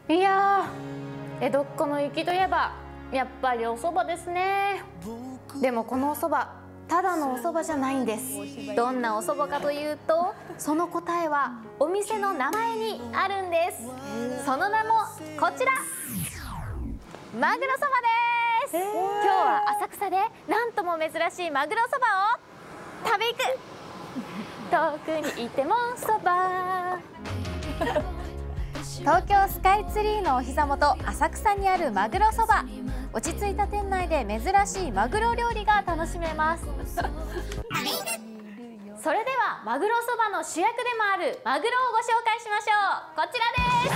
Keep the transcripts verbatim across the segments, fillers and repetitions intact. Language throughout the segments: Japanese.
いやー、江戸っ子の粋といえばやっぱりお蕎麦ですね。でもこのお蕎麦、ただのお蕎麦じゃないんです。どんなお蕎麦かというと、その答えはお店の名前にあるんです。その名もこちら、マグロそばです。今日は浅草でなんとも珍しいマグロそばを食べ行く。遠くにいてもそば。東京スカイツリーのお膝元、浅草にあるマグロそば。落ち着いた店内で珍しいマグロ料理が楽しめます。それではマグロそばの主役でもあるマグロをご紹介しましょう。こちらです。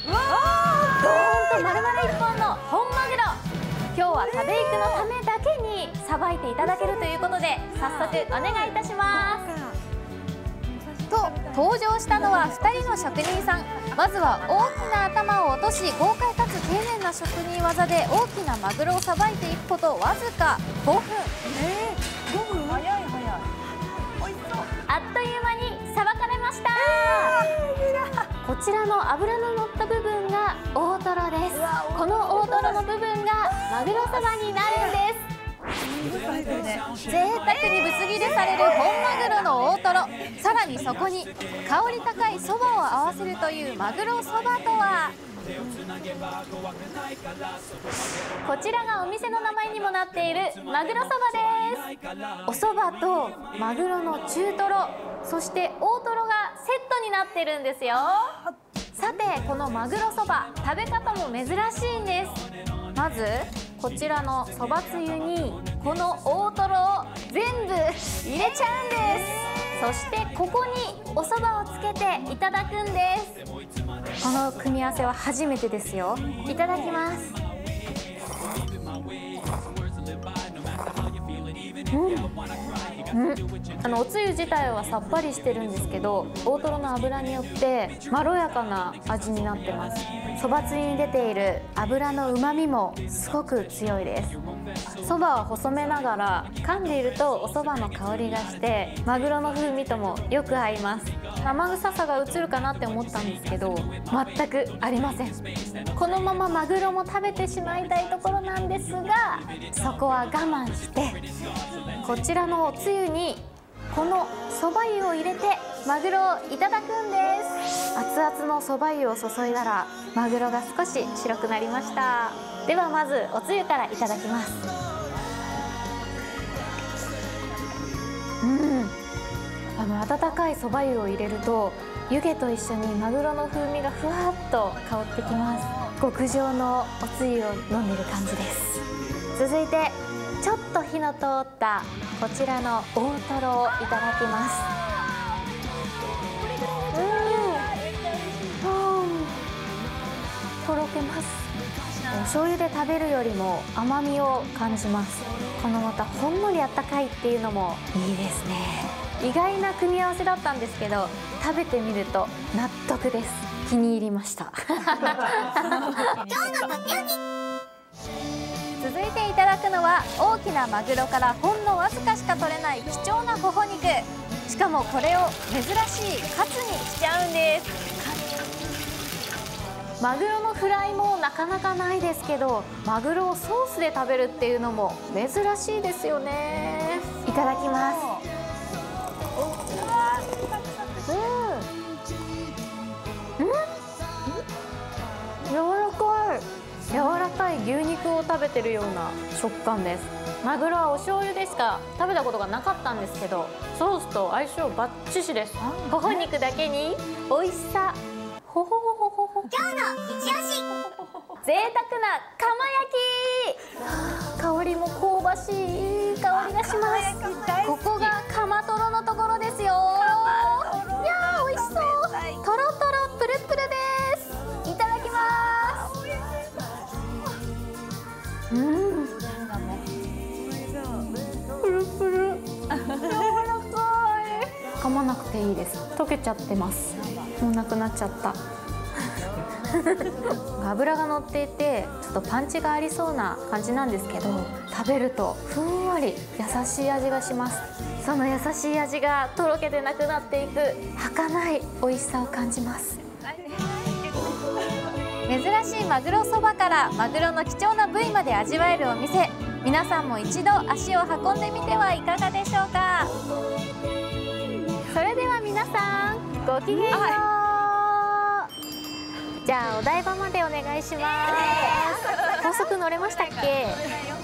わー、ドーンと丸々いっぽんの本マグロ。今日は食べ育のためだけにさばいていただけるということで、早速お願いいたします。と登場したのはふたりの職人さん。まずは大きな頭を落とし、豪快かつ丁寧な職人技で大きなマグロをさばいていくことわずかごふん。 えー、ごふん早い早い。おいしそう。 あっという間にさばかれました。えー、こちらの脂の乗った部分が大トロです。この大トロの部分がマグロそばになるんです。贅沢にぶつ切りされる本マグロの大トロ、さらにそこに香り高いそばを合わせるというマグロそばとは。こちらがお店の名前にもなっているマグロそばです。おそばとマグロの中トロ、そして大トロがセットになってるんですよ。さて、このマグロそば、食べ方も珍しいんです。まずこちらのそばつゆにこの大トロを全部入れちゃうんです。そしてここにおそばをつけていただくんです。この組み合わせは初めてですよ。いただきます。うん、うん、あのおつゆ自体はさっぱりしてるんですけど、大トロの脂によってまろやかな味になってます。そばつゆに出ている油のうまみもすごく強いです。そばは細めながら噛んでいるとおそばの香りがしてマグロの風味ともよく合います。生臭さが移るかなって思ったんですけど、全くありません。このままマグロも食べてしまいたいところなんですが、そこは我慢してこちらのおつゆにこのそば湯を入れてマグロをいただくんです。熱々のそば湯を注いだらマグロが少し白くなりました。ではまずおつゆからいただきます。うん、あの温かいそば湯を入れると湯気と一緒にマグロの風味がふわっと香ってきます。極上のおつゆを飲んでる感じです。続いてちょっと火の通ったこちらの大トロをいただきます。うん、うん、とろけます。お醤油で食べるよりも甘みを感じます。このまたほんのりあったかいっていうのもいいですね。意外な組み合わせだったんですけど、食べてみると納得です。気に入りました続いていただくのは大きなマグロからほんのわずかしか取れない貴重なほほ肉。しかもこれを珍しいカツにしちゃうんです。マグロのフライもなかなかないですけど、マグロをソースで食べるっていうのも珍しいですよね。いただきます。うん、うん、柔らかい。柔らかい牛肉を食べてるような食感です。マグロはお醤油でしか食べたことがなかったんですけど、ソースと相性バッチシです。ほほ肉だけに美味しさ。ほほほほほほ。今日の一押し、贅沢な釜焼き。香りも香ばしい、いい香りがします。ここが釜とろのところですよ。いやー、美味しそう。とろとろプルプルです。いただきます。うん、プルプル柔らかい。噛まなくていいです。溶けちゃってます。もうなくなっちゃった脂が乗っていてちょっとパンチがありそうな感じなんですけど、食べるとふんわり優しい味がします。その優しい味がとろけてなくなっていく儚い美味しさを感じます。珍珍しいマグロそばからマグロの貴重な部位まで味わえるお店、皆さんも一度足を運んでみてはいかがでしょうか。それでは皆さんごきげんよう。じゃあお台場までお願いします。高速乗れましたっけ？